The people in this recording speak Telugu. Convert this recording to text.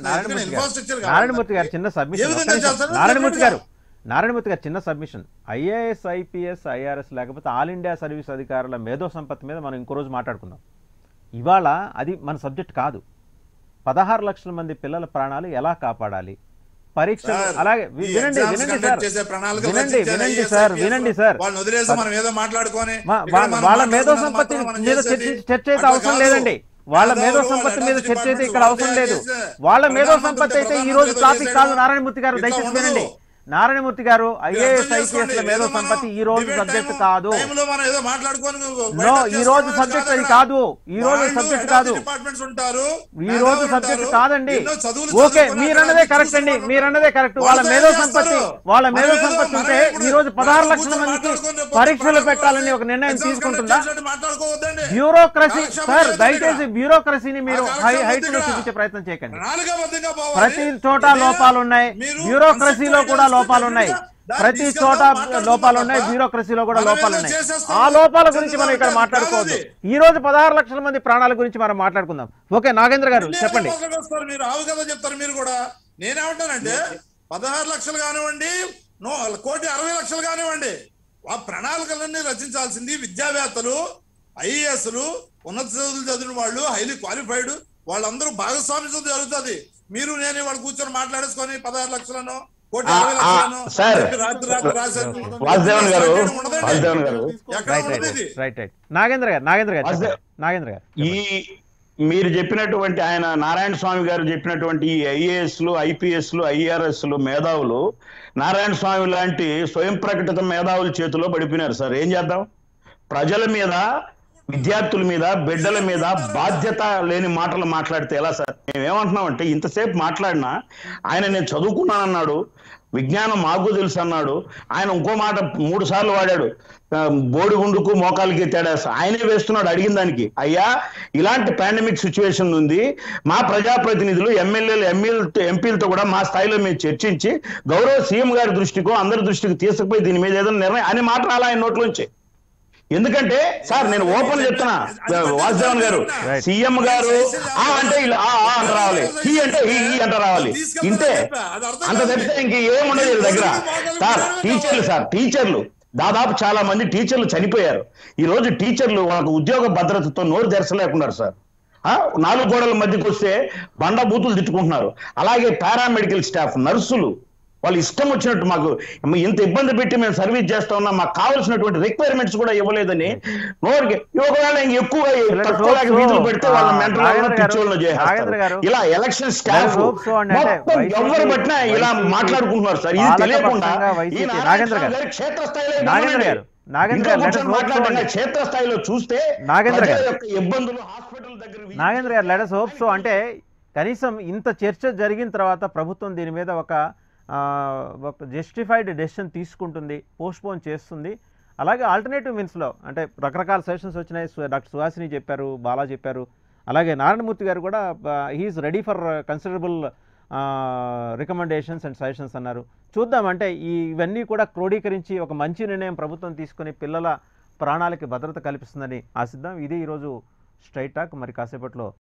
నారాయణమూర్తి గారు చిన్న సబ్మిషన్, నారాయణమూర్తి గారు చిన్న సబ్మిషన్. ఐఏఎస్, ఐపీఎస్, ఐఆర్ఎస్ లేకపోతే ఆల్ ఇండియా సర్వీస్ అధికారుల మేధో సంపత్తి మీద మనం ఇంకో రోజు మాట్లాడుకుందాం. ఇవాళ అది మన సబ్జెక్ట్ కాదు. 16 లక్షల మంది పిల్లల ప్రాణాలు ఎలా కాపాడాలి, పరీక్షలు అలాగే వినండి సార్ వాళ్ళ మేధో సంపత్తి మీద చర్చ అయితే అవసరం లేదండి. వాళ్ళ మేధో సంపత్తి మీద చర్చ అయితే ఇక్కడ అవసరం లేదు. వాళ్ళ మేధో సంపత్తి అయితే ఈ రోజు టాపిక్ కాదు. నారాయణమూర్తి గారు దయచేసి వినండి. నారాయణమూర్తి గారు ఐఏఎస్, ఐపీఎస్ మేధో సంపత్తి ఈ రోజు సబ్జెక్ట్ కాదు. ఈ రోజు సబ్జెక్ట్ అది కాదు. ఈ రోజు సబ్జెక్ట్ కాదు. ఈ రోజు సబ్జెక్ట్ కాదండి. ఓకే, మీరన్నదే కరెక్ట్ అండి, మీరన్నదే కరెక్ట్. వాళ్ళ మేధో సంపత్తి ఉంటే ఈ రోజు 16 లక్షల మందికి పరీక్షలు పెట్టాలని ఒక నిర్ణయం తీసుకుంటుందా? బ్యూరోక్రసీ సార్, దయచేసి బ్యూరోక్రసీని మీరు హైట్ లో చూపించే ప్రయత్నం చేయకండి. ప్రతి చోట లోపాలు ఉన్నాయి, బ్యూరోక్రసీలో కూడా లోపాలు ఉన్నాయి, ప్రతి చోట లోపాలు ఉన్నాయి, బ్యూరోక్రసీలో కూడా లోపాలు ఉన్నాయి. ఆ లోపాల గురించి మనం ఇక్కడ మాట్లాడుకోవద్దు. ఈ రోజు 16 లక్షల మంది ప్రాణాల గురించి మనం మాట్లాడుకుందాం. ఓకే, నాగేంద్ర గారు చెప్పండి. మీరు ఆవు కదా చెప్తారు మీరు కూడా. నేనేమంటానంటే 16 లక్షలు కానివ్వండి, 1,60,00,000 కానివ్వండి, ఆ ప్రణాళికలన్నీ రచించాల్సింది విద్యావేత్తలు, ఐఏఎస్లు, ఉన్నత చదువులు చదివిన వాళ్ళు, హైలీ క్వాలిఫైడ్ వాళ్ళందరూ భాగస్వామ్యం జరుగుతుంది. మీరు నేను వాళ్ళు కూర్చొని మాట్లాడేసుకొని 16 లక్షలను మీరు చెప్పినటువంటి ఆయన నారాయణ స్వామి గారు చెప్పినటువంటి ఈ ఐఏఎస్లు, ఐపీఎస్లు, ఐఆర్ఎస్లు మేధావులు నారాయణ స్వామి లాంటి స్వయం ప్రకటిత మేధావుల చేతిలో పడిపోయినారు సార్. ఏం చేద్దాం? ప్రజల మీద, విద్యార్థుల మీద, బిడ్డల మీద బాధ్యత లేని మాటలు మాట్లాడితే ఎలా సార్? మేమేమంటున్నామంటే ఇంతసేపు మాట్లాడినా ఆయన నేను చదువుకున్నానన్నాడు, విజ్ఞానం మాకు తెలుసు అన్నాడు. ఆయన ఇంకో మాట 3 సార్లు వాడాడు, బోడిగుండుకు మోకాలకి తేడా. ఆయనే వేస్తున్నాడు అడిగిన దానికి. అయ్యా, ఇలాంటి పాండమిక్ సిచ్యువేషన్ ఉంది, మా ప్రజాప్రతినిధులు, ఎమ్మెల్యేలు, ఎంపీలతో కూడా మా స్థాయిలో మేము చర్చించి గౌరవ సీఎం గారి దృష్టికో అందరి దృష్టికి తీసుకుపోయి దీని మీద ఏదైనా నిర్ణయం అనే మాట రాలా ఆయన నోట్లోంచి. ఎందుకంటే సార్ నేను ఓపెన్ చెప్తున్నా, వాసుదేవన్ గారు, సీఎం గారు అంటే అంట రావాలి, హీ అంటే హీ అంట రావాలి, ఇంతే. అంత తప్పితే ఇంక ఏముండదు వీళ్ళ దగ్గర. సార్ టీచర్లు దాదాపు చాలా మంది టీచర్లు చనిపోయారు. ఈ రోజు టీచర్లు వాళ్ళకు ఉద్యోగ భద్రతతో నోరు తెరచలేకున్నారు సార్. 4 గోడల మధ్యకి వస్తే బండ బూతులు తిట్టుకుంటున్నారు. అలాగే పారామెడికల్ స్టాఫ్, నర్సులు వాళ్ళు ఇష్టం వచ్చినట్టు మాకు ఇంత ఇబ్బంది పెట్టి మేము సర్వీస్ చేస్తా ఉన్నాం, మాకు కావాల్సినటువంటి రిక్వైర్మెంట్స్ కూడా ఇవ్వలేదని నోటికి ఒకవేళ ఎక్కువగా వీధులు పెడితే వాళ్ళ మెంటల్ చేస్తారు. ఇలా ఎలక్షన్ స్టాఫ్ ఎవరు పట్టినా ఇలా మాట్లాడుకుంటున్నారు సార్. ఇది తెలియకుండా క్షేత్రస్థాయిలో చూస్తే ఇబ్బందులు హాస్పిటల్ దగ్గర. నాగేంద్ర గారు, లెట్ us hope so. అంటే కనీసం ఇంత చర్చ జరిగిన తర్వాత ప్రభుత్వం దీని మీద ఒక జస్టిఫైడ్ డెసిషన్ తీసుకుంటుంది, పోస్ట్పోన్ చేస్తుంది. అలాగే ఆల్టర్నేటివ్ మీన్స్లో అంటే రకరకాల సజెషన్స్ వచ్చినాయి. డాక్టర్ సుహాసిని చెప్పారు, బాలా చెప్పారు, అలాగే నారాయణమూర్తి గారు కూడా he is ready for considerable recommendations and suggestions అన్నారు. చూద్దాం, అంటే ఇవన్నీ కూడా క్రోడీకరించి ఒక మంచి నిర్ణయం ప్రభుత్వం తీసుకొని పిల్లల ప్రాణాలకి భద్రత కల్పిస్తుందని ఆశిద్దాం. ఇది ఈరోజు స్ట్రైట్ టాక్. మరి కాసేపట్లో